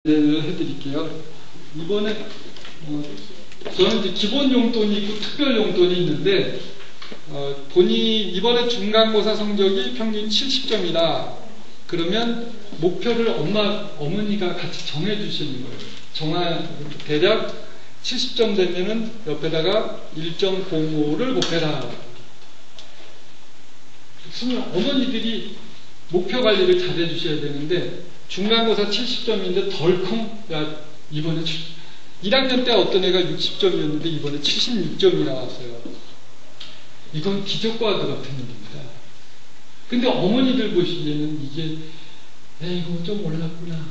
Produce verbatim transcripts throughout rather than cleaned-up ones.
해드릴게요. 이번에 어, 저는 이제 기본 용돈이 있고 특별 용돈이 있는데 어, 본인 이번에 중간고사 성적이 평균 칠십 점이다. 그러면 목표를 엄마 어머니가 같이 정해주시는 거예요. 정하 대략 칠십 점 되면은 옆에다가 일 점 공오를 목표다. 어머니들이 목표 관리를 잘 해주셔야 되는데 중간고사 칠십 점인데 덜컹 야 이번에 일 학년 때 어떤 애가 육십 점이었는데 이번에 칠십육 점이 나왔어요. 이건 기적과도 같은 일입니다. 근데 어머니들 보시기에는 이게 에이구 좀 올랐구나.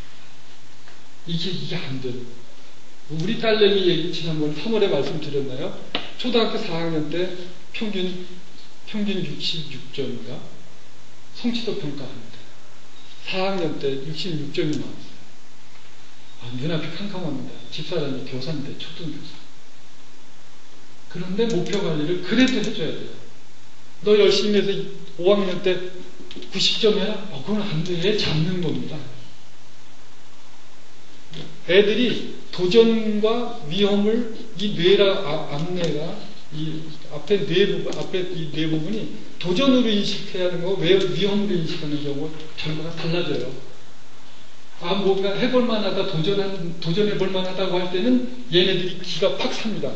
이게 이게 안 돼요. 우리 딸내미 얘기 지난번 삼월에 말씀드렸나요? 초등학교 사 학년 때 평균 평균 육십육 점인가? 성취도 평가합니다. 사 학년 때 육십육 점이 나왔어요. 아, 눈앞이 캄캄합니다. 집사람이 교사인데, 초등교사. 그런데 목표 관리를 그래도 해줘야 돼요. 너 열심히 해서 오 학년 때 구십 점 해라? 어, 그건 안 돼. 애 잡는 겁니다. 애들이 도전과 위험을 이 뇌라, 아, 앞뇌가 이 앞에 뇌 부분, 앞에 이 뇌 부분이 도전으로 인식해야 하는 거고 위험으로 인식하는 경우 결과가 달라져요. 아, 뭔가 해볼 만하다, 도전한, 도전해볼 만하다고 할 때는 얘네들이 기가 팍 삽니다.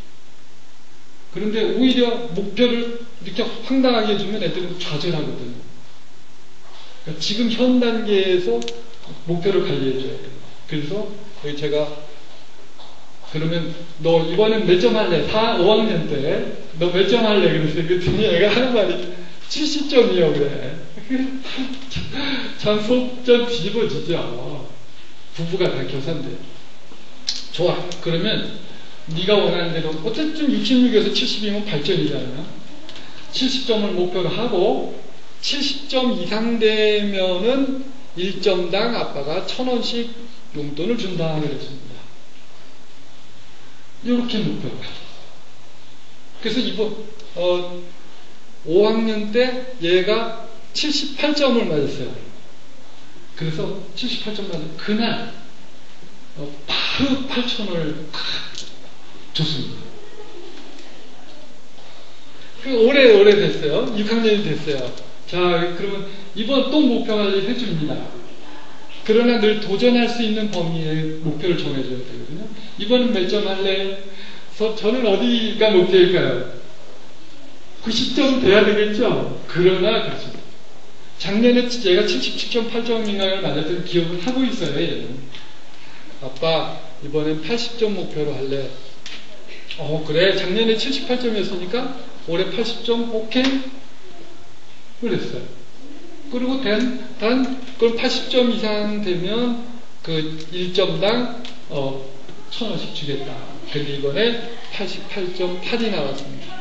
그런데 오히려 목표를 이렇게 황당하게 해주면 애들은 좌절하거든요. 그러니까 지금 현 단계에서 목표를 관리해줘야 돼요. 그래서 제가 그러면 너 이번엔 몇 점 할래? 사, 오 학년 때 너 몇 점 할래? 그랬어요. 그랬더니 애가 하는 말이 칠십 점이요 그래. 참 속전 뒤집어지죠. 부부가 다 교사인데. 좋아. 그러면 네가 원하는 대로 어쨌든 육십육에서 칠십이면 팔 점이잖아요. 칠십 점을 목표로 하고 칠십 점 이상 되면은 일 점당 아빠가 천 원씩 용돈을 준다 그랬습니다. 이렇게 목표가. 그래서 이번 어, 오 학년 때 얘가 칠십팔 점을 맞았어요. 그래서 칠십팔 점 맞은 그날 어, 바로 팔천 원을 줬습니다. 오래 오래 됐어요. 육 학년이 됐어요. 자, 그러면 이번 또 목표 관리를 해줍니다. 그러나 늘 도전할 수 있는 범위의 목표를 정해줘야 되거든요. 이번은 몇 점 할래? 저, 저는 어디가 목표일까요? 구십 점 돼야 되겠죠? 그러나 그렇습니다. 작년에 얘가 칠십칠 점 팔 점인가를 맞았던 기억을 하고 있어요. 얘는. 아빠 이번엔 팔십 점 목표로 할래. 어 그래 작년에 칠십팔 점이었으니까 올해 팔십 점 오케이? 그랬어요. 그리고 단, 단 그럼 팔십 점 이상 되면 그 일 점당 어, 천 원씩 주겠다. 근데 이번에 팔십팔 점 팔이 나왔습니다.